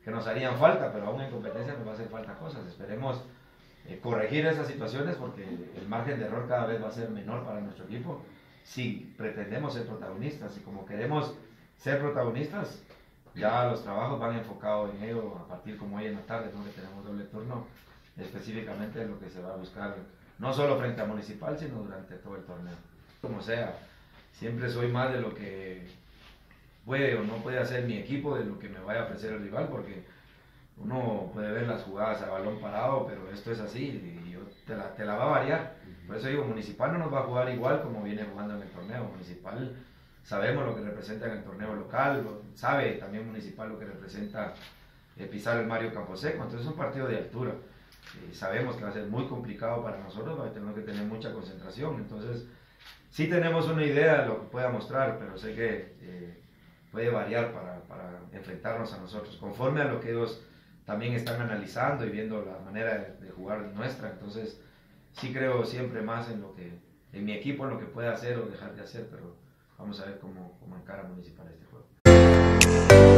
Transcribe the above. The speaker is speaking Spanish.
que nos harían falta, pero aún en competencia nos va a hacer falta cosas. Esperemos corregir esas situaciones porque el margen de error cada vez va a ser menor para nuestro equipo si pretendemos ser protagonistas, y como queremos ser protagonistas, ya los trabajos van enfocados en ello a partir como hoy en la tarde, ¿no? Que tenemos doble turno, específicamente en lo que se va a buscar, no solo frente a Municipal, sino durante todo el torneo. Como sea, siempre soy más de lo que puede o no puede hacer mi equipo, de lo que me vaya a ofrecer el rival, porque uno puede ver las jugadas a balón parado, pero esto es así y te la va a variar. Por eso digo, Municipal no nos va a jugar igual como viene jugando en el torneo. Municipal sabemos lo que representa en el torneo local, sabe también Municipal lo que representa pisar el Mario Camposeco, entonces es un partido de altura. Sabemos que va a ser muy complicado para nosotros, tenemos que tener mucha concentración, entonces sí tenemos una idea de lo que pueda mostrar, pero sé que puede variar para enfrentarnos a nosotros, conforme a lo que ellos también están analizando y viendo la manera de jugar nuestra. Entonces sí creo siempre más en lo que, en mi equipo, en lo que puede hacer o dejar de hacer, pero vamos a ver cómo encara Municipal este juego.